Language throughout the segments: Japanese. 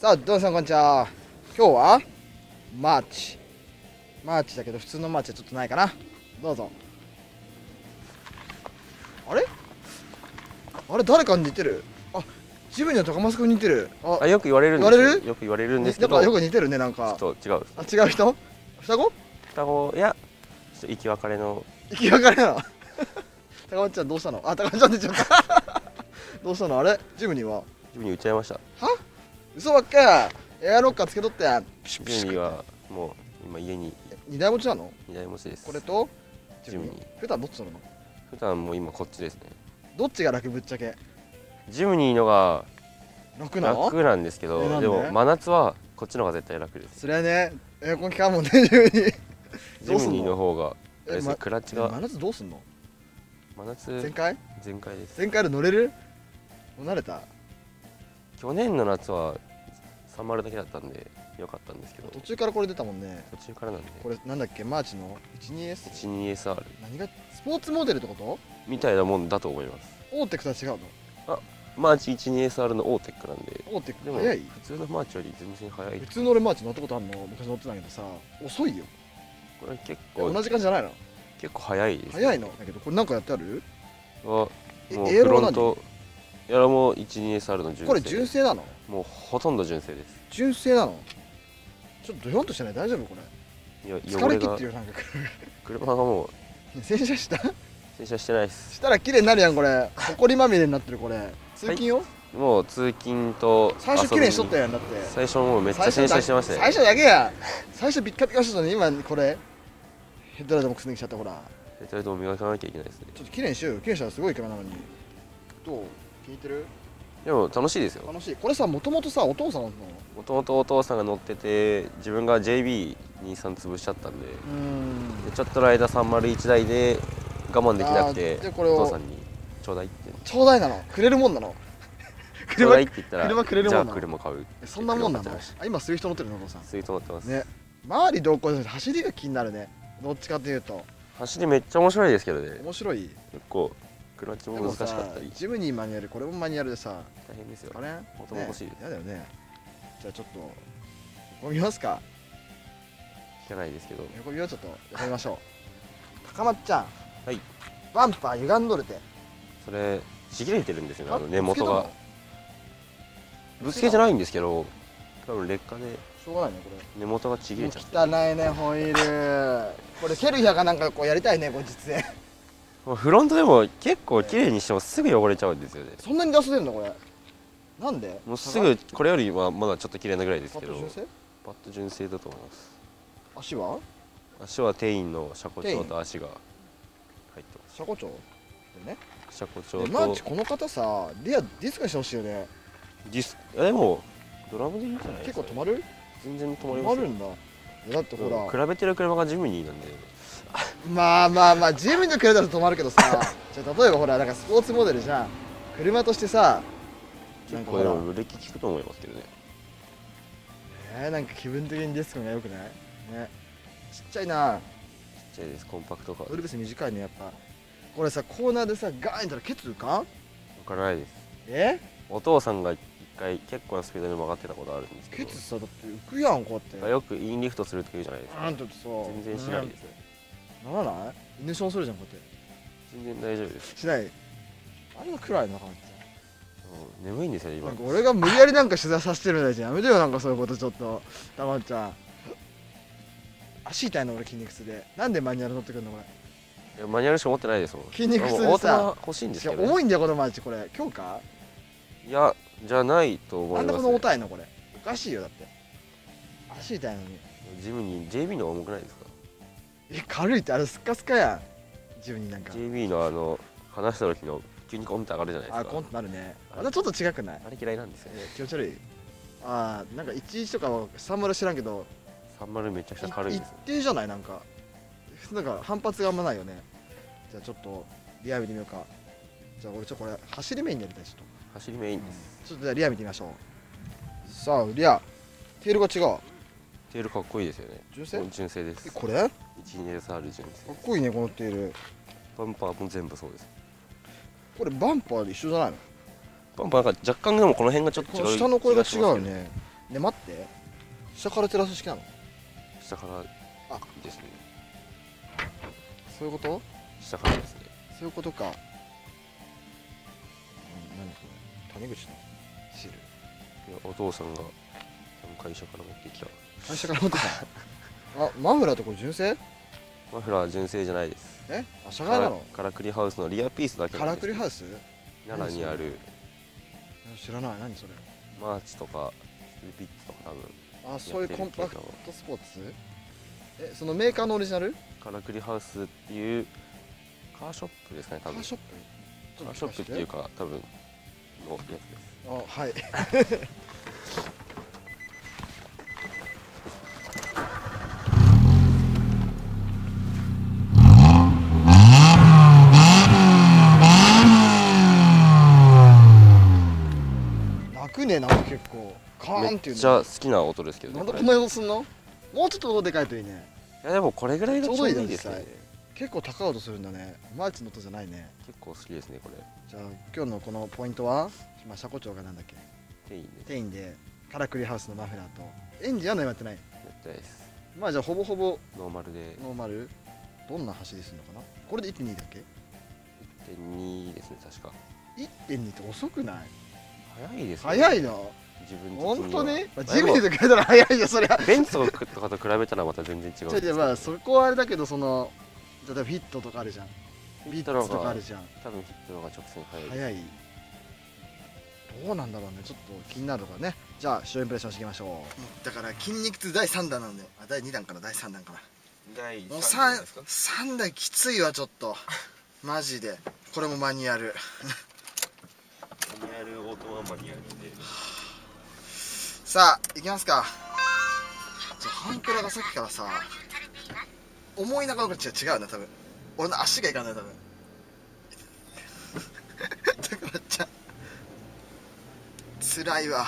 さあ、どうもさんこんにちは。今日はマーチだけど普通のマーチはちょっとないかな。どうぞ。あれ誰かに似てる。あ、ジムニの高松君に似てる。 よく言われるんですよ。よく言われるんですけど、 なんかよく似てるね。なんかちょっと違う。 違う人？双子？ 双子、いや、ちょっと生き別れの。 生き別れなの。高松ちゃんどうしたの？高松ちゃんって言っちゃったどうしたの？あれジムニはジムニ売っちゃいました。 は？嘘ばっかや。エアロッカーつけとってやん。 ジムニはもう今家に 2台持ちなの 2台持ちです。 これとジムニ。 普段どっち乗るの？ 普段もう今こっちですね。 どっちが楽？ぶっちゃけジムニのが楽なの？ 楽なんですけど、でも真夏はこっちの方が絶対楽です。 それはね、エアコン効かんもんね。ジムニジムニの方がクラッチが真夏どうすんの？ 真夏全開です。 全開で乗れる？もう慣れた？ 去年の夏は30だけだったんでよかったんですけど、 途中からこれ出たもんね。 途中からなんで。 これなんだっけ、マーチの 12S？ 何がスポーツモデルってこと？ みたいなもんだと思います。 オーテックとは違うの？ マーチ 12SR のオーテックなんで。 オーテックでも早い？ 普通のマーチより全然早い。 普通の俺マーチ乗ったことあるの？昔乗ってたけどさ、遅いよ。 これ結構同じ感じじゃないの？ 結構早いです、ね。 早いのだけど、これなんかやってある？ もうエアロは何？ エアロも 12SR の純正。 これ純正なの？ もうほとんど純正です。 純正なの？ちょっとドヨンとしてない？大丈夫これ？ いや、 疲れ切ってるよなんか車がもう洗車した？ 洗車してないです。 したら綺麗になるやんこれ。埃まみれになってるこれ。通勤よ？ もう通勤と最初綺麗にしとったやん。だって最初もうめっちゃ洗車してましたね。 最初だけや。最初ピッカピカしてたのに、今これヘッドライトもくすんできちゃった。ほらヘッドライトも磨かなきゃいけないですね。 ちょっと綺麗にしようよ。綺麗にしたらすごい車なのに。どう？気に入ってる？ でも楽しいですよ。 楽しい。これさ、もともとさお父さんの？ もともとお父さんが乗ってて、自分が JB23 潰しちゃったんで、ちょっとの間301台で我慢できなくて、お父さんにちょうだいって。 ちょうだいなの？くれるもんなの？ ちょうだいって言ったら車くれるもんなの？ じゃあ車買う。 そんなもんなの？今スイフト乗ってるの？お父さんスイフト乗ってますね。周り同行で走りが気になるね。どっちかというと走りめっちゃ面白いですけどね。 面白い。 結構クラッチも難しかったり。 ジムニーマニュアル、これもマニュアルでさ大変ですよ。 あれ元々欲しいです。 やだよね。じゃあちょっと横見ますか？ 聞かないですけど、 横見をちょっと横見ましょう。高松ちゃん、 はい。 バンパー歪んどるて。 それちぎれてるんですよね。根元がぶつけじじゃないんですけど、多分劣化でしょうがないねこれ。 根元がちぎれちゃって。 汚いねホイール。これケルヒャーかなんかこうやりたいね、これ実演。 フロントでも結構綺麗にしてもすぐ汚れちゃうんですよね。 そんなに出せてんのこれ？なんで？ もうすぐこれよりはまだちょっと綺麗なぐらいですけど。 パッド純正？ パッド純正だと思います。 足は？ 足はテインの車庫長と足が入ってます。 車庫長でね。 車庫長とマーチ、この方さ、リアディスクにしてほしいよね。 でもドラムでいいんじゃないですか。 結構止まる？ 全然止まります。 止まるんだ。だってほら、 比べてる車がジムニーなんで。 まあジムに比べたら止まるけどさじゃあ例えばほらなんかスポーツモデルじゃん。車としてさ、なんかほらこれブレーキ効くと思いますけどね。 なんか気分的にディスクが良くないね。ちっちゃいな。 ちっちゃいです。コンパクトカー。 ウルベス短いねやっぱ。これさ、コーナーでさガーンいったらケツ浮かん？ わからないです。お父さんが一回結構なスピードで曲がってたことあるんですけど。 ケツさ、だって浮くやんこうやって。 よくインリフトするって言うじゃないですか。 なんてさ全然しないですね。 ならない？イネションするじゃんこうやって。 全然大丈夫です。 しない。あれが暗いのかなって。 眠いんですよ今。 なんか俺が無理やりなんか取材させてるみたいじゃん。やめてよなんかそういうことちょっと。たまっちゃん。足痛いの俺筋肉痛で。なんでマニュアル乗ってくるのこれ？ マニュアルしか持ってないですもん。 筋肉痛でオートマさ。 欲しいんですけど、 重いんだよこのマーチこれ。強化？ いやじゃないと思います。 なんでこの重たいのこれ？おかしいよだって。足痛いのに。 ジムに JB の重くないですか？ 軽いってあれスカスカやん。自分になんか。 JB の離した時の急にコンって上がるじゃないですか。 コンってなるね。あれちょっと違くない？ あれ嫌いなんですよね。 気持ち悪い。なんか11とかは30知らんけど。 30めちゃくちゃ軽いです。 一定じゃない？なんか反発があんまないよね。じゃあちょっとリア見てみようか。じゃあ俺これ走りメインでやりたい。ちょっと走りメインです。 ちょっとじゃあリア見てみましょう。さあリア、テールが違う。 テールかっこいいですよね。 純正？ 純正です。 これ 12SR 純正。かっこいいねこのテール。 バンパーも全部そうです。 これバンパーで一緒じゃないの？ バンパーなんか若干でもこの辺がちょっと違う。 この下のこれが違うよね。 ね、待って、下から照らす式なの？ 下からあですね。 そういうこと？ 下からですね。 そういうことか。何これ、谷口のシール。 いや、お父さんが会社から持ってきた。 会社から持ってきた。あ、マフラーってこれ純正？ マフラー純正じゃないです。 え、あ、社外なの？ カラクリハウスのリアピースだけカラなんです。 クリハウス？ 奈良にある知らない。何それ？ マーチとかスピッツとか多分。 あ、そういうコンパクトスポーツ？え、そのメーカーのオリジナル？ カラクリハウスっていうカーショップですかね、多分。 カーショップ？ カーショップっていうか多分のやつです。 あ、はい。泣くね、なんか結構カーンっていうの。 めっちゃ好きな音ですけどね。 なんでこんな音すんの？もうちょっと音でかいといいね。 いやでもこれぐらいがちょうどいいですね。 結構高い音するんだね。マーチの音じゃないね。 結構好きですねこれ。 じゃあ今日のこのポイントは、まあ車庫長がなんだっけ？ 店員でカラクリハウスのマフラーとエンジンは何もやってない。 やってないです。 まあじゃあほぼほぼノーマルで。 ノーマル。どんな走りするのかな？これで 1.2 だっけ？ 1.2 ですね確か。 1.2 って遅くない？ 早いですね。 早いの？ 自分的には。 本当に？ジムニーとかやったら早いよそりゃ。 ベンツとかと比べたらまた全然違うんですけど。 まあそこはあれだけど、その例えばフィットとかあるじゃん。 ビットのビッツとか方があるじゃん。 多分フィットの方が直線速い。 早い。どうなんだろうね、ちょっと気になるところね。じゃあ視聴インプレッションしていきましょう。だから筋肉痛第3弾なんで、あ、第2弾かな、第3弾かな。 第もう3台きついわちょっと。マジで。これもマニュアル。 マニュアルオートママニュアルで。 さあ行きますか。ハンクラがさっきからさ、重いなかなか違うな多分。俺の足がいかんない多分。だからちゃん辛いわ。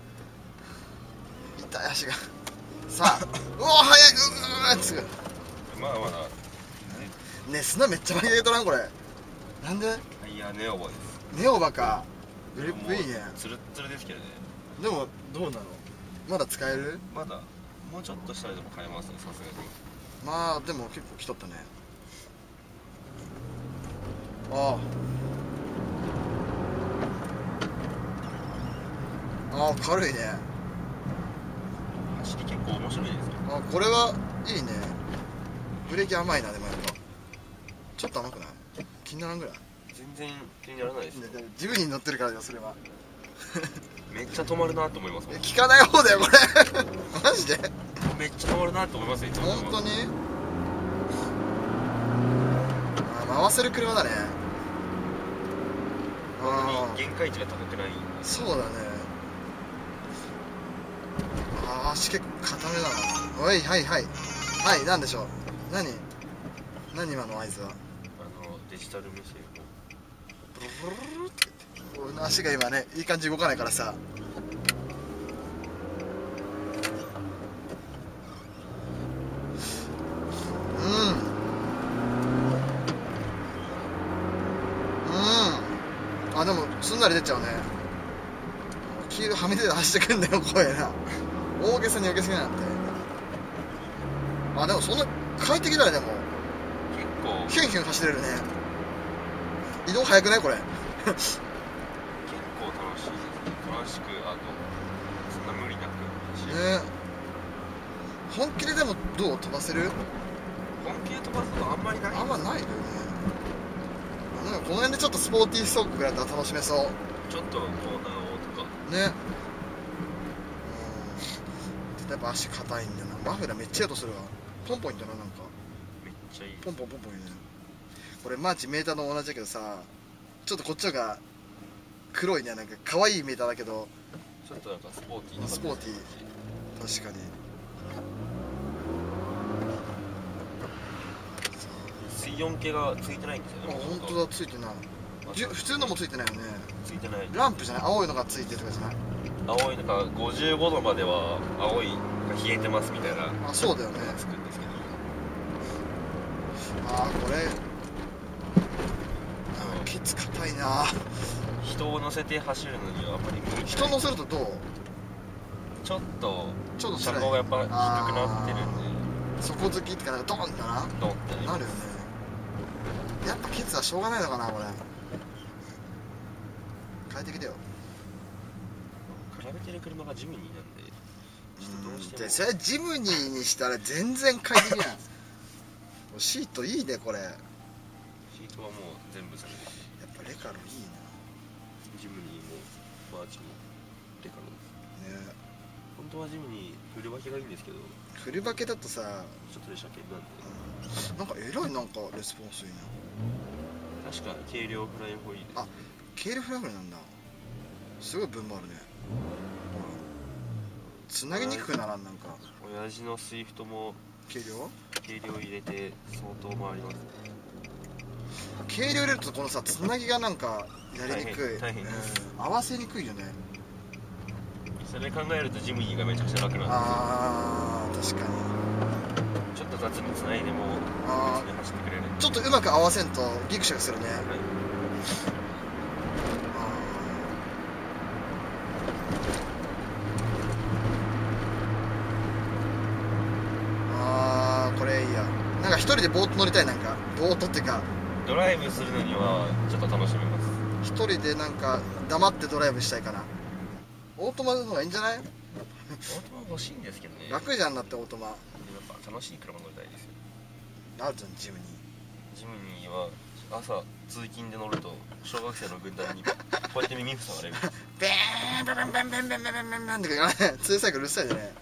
痛い足が。さあ、うお早い。すぐ。 まあまだね、砂めっちゃ曲げてとらんこれ。なんで？ いやネオバです。 ネオバか。グリップいいね。 ツルッツルですけどね。 でもどうなの？まだ使える？ まだもうちょっとしたらでも買えますねさすがに。 まあでも結構来とったね。ああ、軽いね。 走り結構面白いですよ。 あ、これはいいね。ブレーキ甘いな。でもやっぱちょっと甘くない？気にならんぐらい。 全然気にならないですね。 ジムニーに乗ってるからよそれは。 めっちゃ止まるなと思いますもん。 聞かない方だよこれ。マジで？ めっちゃ止まるなと思いますよ。 本当に？あ、回せる車だね。 あ、限界値が高くない。 そうだね。あ、足結構固めだな。おい、はいはいはい、なんでしょう。何今の合図は。 デジタル無線をブルブルブルって俺の足が今ね、いい感じに動かないからさ。あ、でもすんなり出ちゃうね。黄色はみ出て走ってくんだよ声な。大げさに受けすぎなんて。あ、でもそんな快適だね。でも結構ヒュンヒュン走れるね。移動速くないこれ？ 結構楽しいです。楽しく、そんな無理なく走る。 ね、本気ででもどう飛ばせる？ 本気で飛ばすのあんまりない。 あんまないよね。なんかこの辺でちょっとスポーティーストックぐらいだったら楽しめそう。 ちょっとコーナーをとかね。やっぱ足硬いんだよな。マフラーめっちゃいい音するわ。ポンポンいったな、なんかめっちゃいい。 ポンポンポンポンいいね。これマーチメーターの同じだけどさ、ちょっとこっちのが黒いね。なんか可愛いメーターだけどちょっとなんかスポーティーな。 スポーティー。確かに。 水温計がついてないんですよね。 あ、本当だ、ついてない。普通のもついてないよね。 ついてない。 ランプじゃない？青いのがついてるとかじゃない？ 青いのが55度までは青いが冷えてますみたいな。 あ、そうだよね。 つくんですけど。 あ、これケツ硬いな。 人を乗せて走るのにはあんまり無理。 人乗せるとどう？ ちょっと車ちょっと辛い高がやっぱ低くなってるんで、 底付きってかなんかドンってなドンってなるよね。やっぱケツはしょうがないのかなこれ。快適だよ。 比べてる車がジムニーなんで、ちょっとどうしてもでそれジムニーにしたら全然快適やん。シートいいねこれ。やっシートはもう全部それで、 ぱレカロいいジムニーもマーチもレカロですなね。 本当はジムニーフルバケがいいんですけど、 フルバケだとさ、 ちょっとで車検なんで、 なんかえらいなんかレスポンスいいな。 確か軽量フライホイールです。 あ、ケールフラグなんだ。すごい分もあるね。ほらつなぎにくくならん。なんか親父のスイフトも軽量軽量入れて相当回りますね。 軽量入れるとこのさつなぎがなんかやりにくい。 大変です。 合わせにくいよね。 それ考えるとジムニーがめちゃくちゃ楽なんですよ。 あー確かに。 ちょっと雑につないでもあ別に走ってくれる。 ちょっとうまく合わせんとギクシャクするね。 はい、 これいいや。なんか一人でボート乗りたい。なんかボートっていうかドライブするのにはちょっと楽しめます。 一人でなんか黙ってドライブしたいかな。オートマの方がいいんじゃない？ オートマ欲しいんですけどね。 楽じゃん。だってオートマでもやっぱ楽しい車乗りたいですよ。 あるじゃんジムニジムニーは朝通勤で乗ると小学生の軍団にこうやって耳塞がれる。 ー。ベーンベンベンベンベンベンベンベンベンベンってかね、ツーサイクルうるさいでね。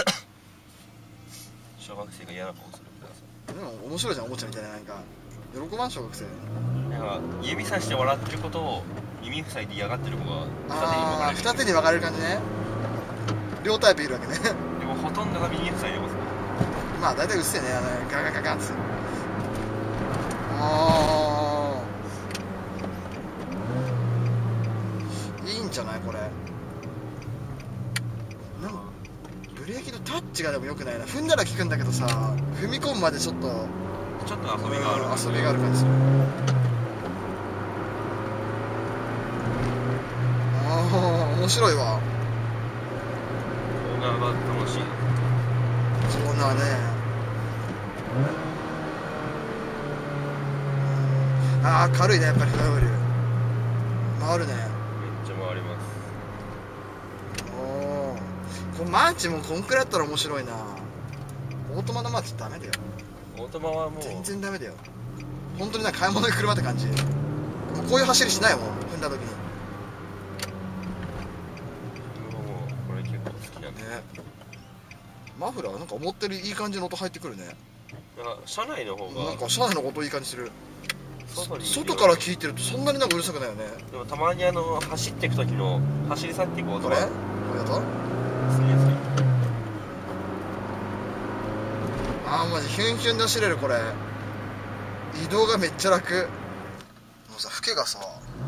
小学生が嫌な顔するんだ。 でも面白いじゃんおもちゃみたいな。なんか喜ばん小学生。 なんか指さして笑ってることを耳塞いで嫌がってる子がああ二手に分かれる。 二手に分かれる感じね。両タイプいるわけね。 でもほとんどが耳塞いでますね。 まあ大体うっせえね。ガガガガンって。ああいいんじゃないこれ。なんかブレーキのタッチがでも良くないな。踏んだら効くんだけどさ、踏み込むまでちょっとちょっと遊びがある。 遊びがある感じする。ああ面白いわ。 オーナーが楽しい。 そうなね。ああ軽いねやっぱりフライオイル回るね。 めっちゃ回ります。 おおこれマーチもこんくらいだったら面白いな。オートマのマーチダメだよ。 オートマはもう全然ダメだよ。本当になんか買い物行く車って感じ。もうこういう走りしないもん踏んだ時にもうこれ結構好きなんで、 ね。マフラーなんか思ったよりいい感じの音入ってくるね。 なんか車内の方がなんか車内の音いい感じする。 外に外から聞いてるとそんなになんかうるさくないよね。 でもたまに走っていく時の走り去っていく音これがこれだと好きですね。 ああマジヒュンヒュンで走れるこれ。移動がめっちゃ楽。もうさ、フケがさ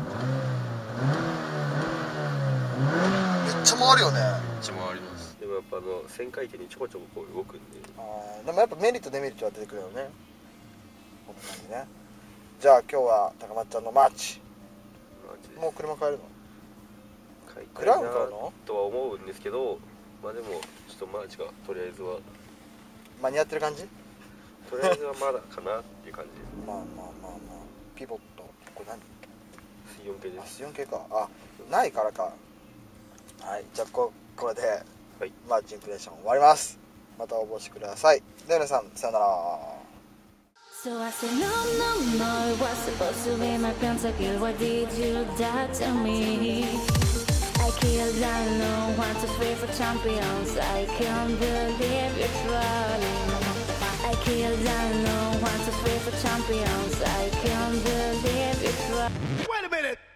めっちゃ回るよね。 めっちゃ回ります。でもやっぱ旋回転にちょこちょここう動くんで。 あでもやっぱメリットデメリットは出てくるよね。こんな感じね。じゃあ今日は高松ちゃんのマーチ。もう車買えるの？ 買いたいクラウンな買うの？ とは思うんですけど、まあでもちょっとマーチがとりあえずは間に合ってる感じ？ とりあえずはまだかなっていう感じです。 まあまあまあまあ。ピボットこれ何？ 4系であ、 す。 4系か。あ、ないからか。はい、じゃあこれで、 はい、 マーチンプレーション終わります。また応募してください。では皆さん、さよなら。 So I said no, no, no, it was supposed to be my pentakill. Why did you die to me? I killed Dino, 1, 2, 3 for champions. I can't believe you're trolling. I killed Dino, 1, 2, 3 for champions. I can't believe you're trolling. Wait a minute!